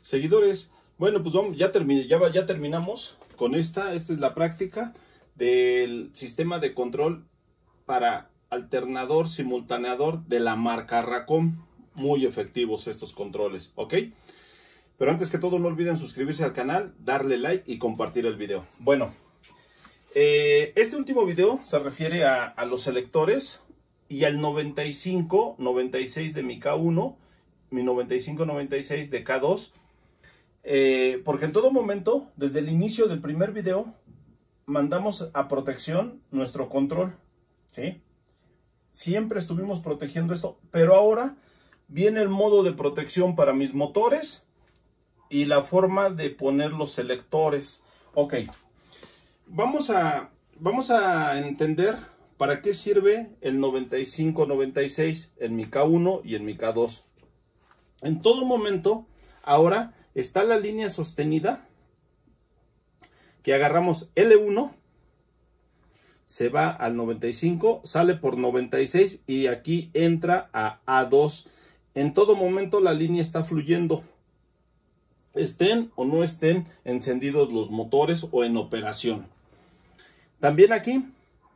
Seguidores, bueno, pues vamos, ya terminamos con esta es la práctica del sistema de control para alternador simultaneador de la marca Racom. Muy efectivos estos controles, ¿ok? Pero antes que todo no olviden suscribirse al canal, darle like y compartir el video. Bueno, este último video se refiere a los selectores y al 95-96 de mi K1, mi 95-96 de K2. Porque en todo momento, desde el inicio del primer video, mandamos a protección nuestro control, ¿sí? Siempre estuvimos protegiendo esto, pero ahora viene el modo de protección para mis motores y la forma de poner los selectores. Ok, vamos a entender para qué sirve el 95-96 en mi K1 y en mi K2. En todo momento, ahora está la línea sostenida que agarramos L1, se va al 95, sale por 96 y aquí entra a A2. En todo momento la línea está fluyendo, estén o no estén encendidos los motores o en operación. También aquí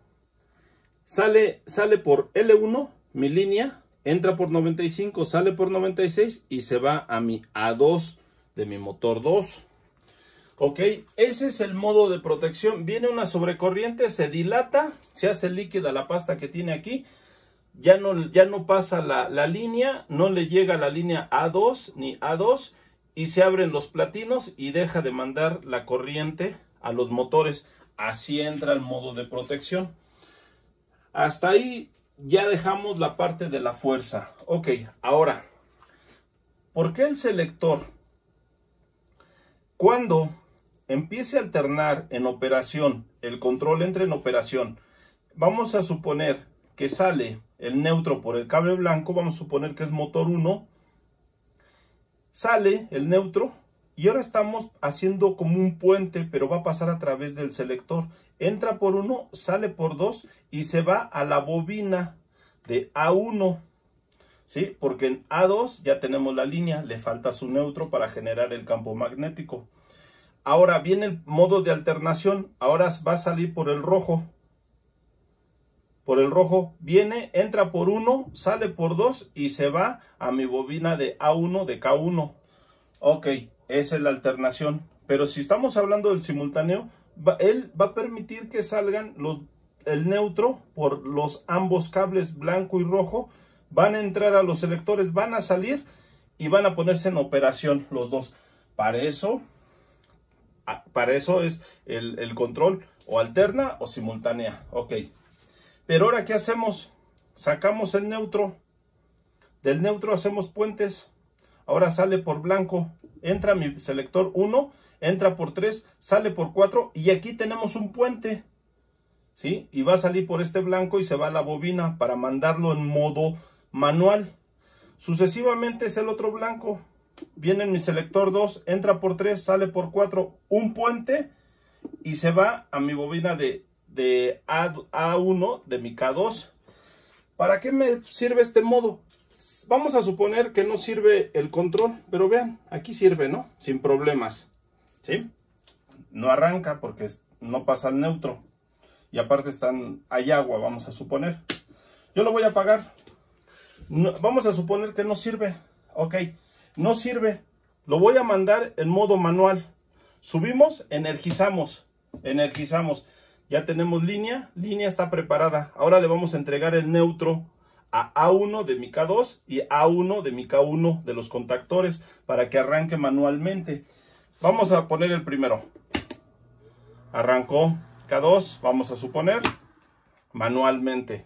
sale por L1 mi línea, entra por 95, sale por 96 y se va a mi A2 de mi motor 2. Ok, ese es el modo de protección. Viene una sobrecorriente, se dilata, se hace líquida la pasta que tiene aquí, ya no pasa la línea, no le llega la línea A2 ni A2 y se abren los platinos y deja de mandar la corriente a los motores. Así entra el modo de protección. Hasta ahí ya dejamos la parte de la fuerza. Ok, ahora, ¿por qué el selector? Cuando empiece a alternar en operación, el control entra en operación, vamos a suponer que sale el neutro por el cable blanco, vamos a suponer que es motor 1, sale el neutro y ahora estamos haciendo como un puente, pero va a pasar a través del selector. Entra por 1, sale por 2 y se va a la bobina de A1. ¿Sí? Porque en A2 ya tenemos la línea, le falta su neutro para generar el campo magnético. Ahora viene el modo de alternación, ahora va a salir por el rojo. Por el rojo viene, entra por 1, sale por 2 y se va a mi bobina de A1 de K1. Ok, esa es la alternación. Pero si estamos hablando del simultáneo, él va a permitir que salgan el neutro por los ambos cables blanco y rojo. Van a entrar a los selectores, van a salir y van a ponerse en operación los dos. Para eso es el control o alterna o simultánea. Ok. Pero ahora, ¿qué hacemos? Sacamos el neutro. Del neutro hacemos puentes. Ahora sale por blanco. Entra mi selector 1, entra por 3, sale por 4 y aquí tenemos un puente. ¿Sí? Y va a salir por este blanco y se va a la bobina para mandarlo en modo manual. Sucesivamente es el otro blanco. Viene en mi selector 2, entra por 3, sale por 4, un puente y se va a mi bobina de A1 de mi K2. ¿Para qué me sirve este modo? Vamos a suponer que no sirve el control, pero vean, aquí sirve, ¿no? Sin problemas. ¿Sí? No arranca porque no pasa el neutro. Y aparte hay agua, vamos a suponer. Yo lo voy a apagar. No, vamos a suponer que no sirve. Ok, no sirve. Lo voy a mandar en modo manual. Subimos, energizamos. Ya tenemos línea está preparada. Ahora le vamos a entregar el neutro a A1 de mi K2 y A1 de mi K1 de los contactores para que arranque manualmente. Vamos a poner el primero. Arrancó K2, vamos a suponer, manualmente.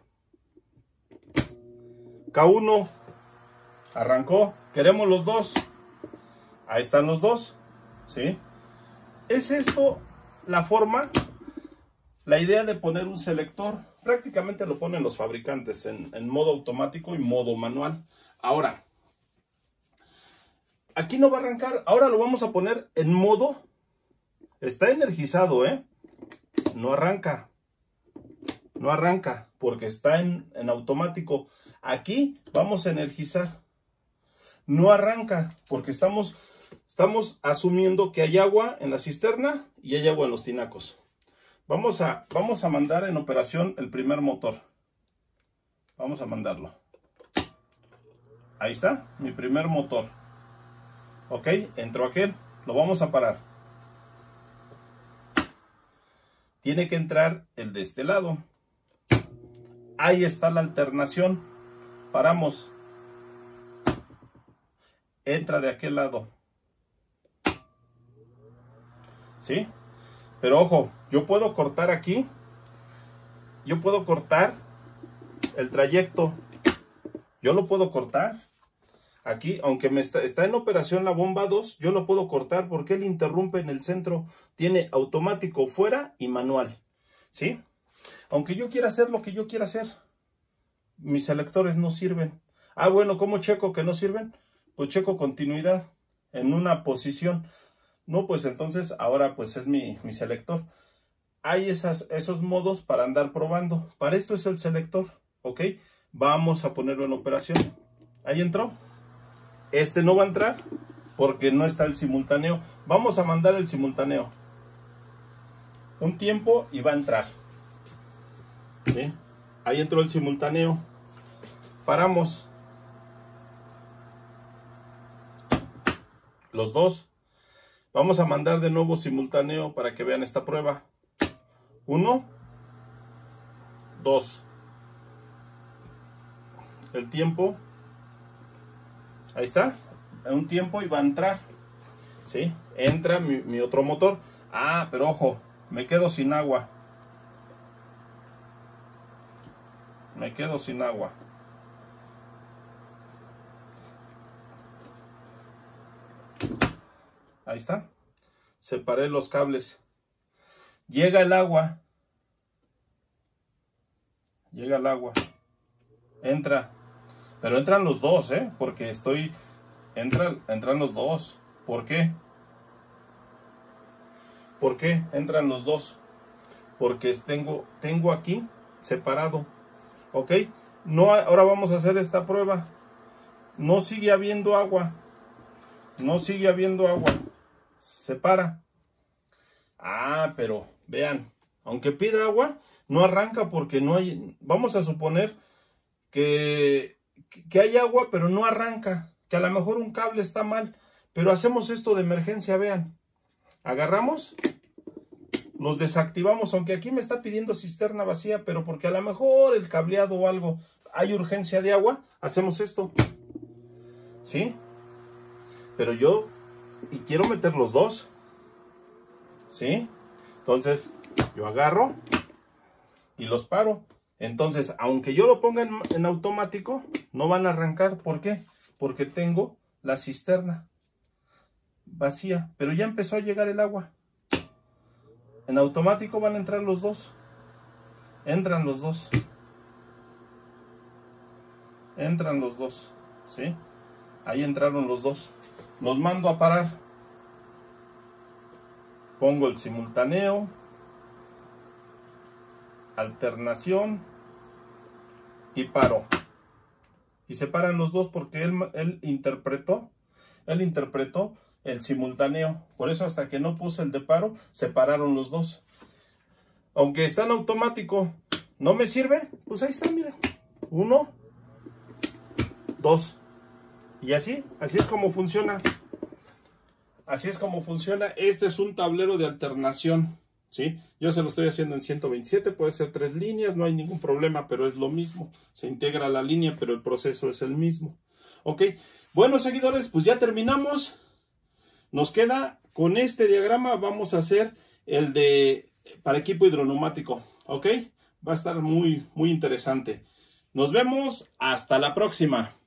K1 arrancó, queremos los dos. Ahí están los dos, ¿sí? Es esto la forma, la idea de poner un selector. Prácticamente lo ponen los fabricantes en modo automático y modo manual. Ahora, aquí no va a arrancar, ahora lo vamos a poner en modo, está energizado, no arranca porque está en automático. Aquí vamos a energizar, no arranca porque estamos Estamos asumiendo que hay agua en la cisterna y hay agua en los tinacos. Vamos a mandar en operación el primer motor. Vamos a mandarlo. Ahí está, mi primer motor. Ok, entró aquel. Lo vamos a parar. Tiene que entrar el de este lado. Ahí está la alternación. Paramos. Entra de aquel lado. ¿Sí? Pero ojo, yo puedo cortar aquí. Yo puedo cortar el trayecto. Yo lo puedo cortar. Aquí, aunque está en operación la bomba 2, yo lo puedo cortar porque él interrumpe en el centro. Tiene automático fuera y manual. ¿Sí? Aunque yo quiera hacer lo que yo quiera hacer, mis selectores no sirven. Ah, bueno, ¿cómo checo que no sirven? Pues checo continuidad en una posición. No, pues entonces ahora pues es mi selector. Hay esos modos para andar probando. Para esto es el selector, ¿ok? Vamos a ponerlo en operación. Ahí entró. Este no va a entrar porque no está el simultáneo. Vamos a mandar el simultáneo. Un tiempo y va a entrar. ¿Sí? Ahí entró el simultáneo. Paramos. Los dos. Vamos a mandar de nuevo simultáneo para que vean esta prueba. 1, 2. El tiempo. Ahí está. Un tiempo y va a entrar. ¿Sí? Entra mi otro motor. Ah, pero ojo, me quedo sin agua. Me quedo sin agua. Ahí está. Separé los cables. Llega el agua. Llega el agua. Entra. Pero entran los dos, porque entran los dos. ¿Por qué? ¿Por qué entran los dos? Porque tengo aquí separado. ¿Ok? No, ahora vamos a hacer esta prueba. No sigue habiendo agua. No sigue habiendo agua. Se para. Ah, pero vean, aunque pida agua, no arranca porque no hay. Vamos a suponer que hay agua, pero no arranca. Que a lo mejor un cable está mal. Pero hacemos esto de emergencia, vean. Agarramos, los desactivamos, aunque aquí me está pidiendo cisterna vacía, pero porque a lo mejor el cableado o algo, hay urgencia de agua, hacemos esto. ¿Sí? Pero yo quiero meter los dos. ¿Sí? Entonces, yo agarro y los paro. Entonces, aunque yo lo ponga en automático, no van a arrancar. ¿Por qué? Porque tengo la cisterna vacía, pero ya empezó a llegar el agua. En automático van a entrar los dos. Entran los dos. Entran los dos. ¿Sí? Ahí entraron los dos. Los mando a parar. Pongo el simultáneo. Alternación. Y paro. Y se paran los dos porque él interpretó el simultáneo. Por eso hasta que no puse el de paro, se pararon los dos. Aunque está en automático, ¿no me sirve? Pues ahí está, mira. 1, 2. Y así es como funciona. Así es como funciona. Este es un tablero de alternación, ¿sí? Yo se lo estoy haciendo en 127, puede ser 3 líneas, no hay ningún problema, pero es lo mismo. Se integra la línea, pero el proceso es el mismo. Ok, bueno, seguidores, pues ya terminamos. Nos queda con este diagrama, vamos a hacer el de para equipo hidroneumático, ¿ok? Va a estar muy, muy interesante. Nos vemos, hasta la próxima.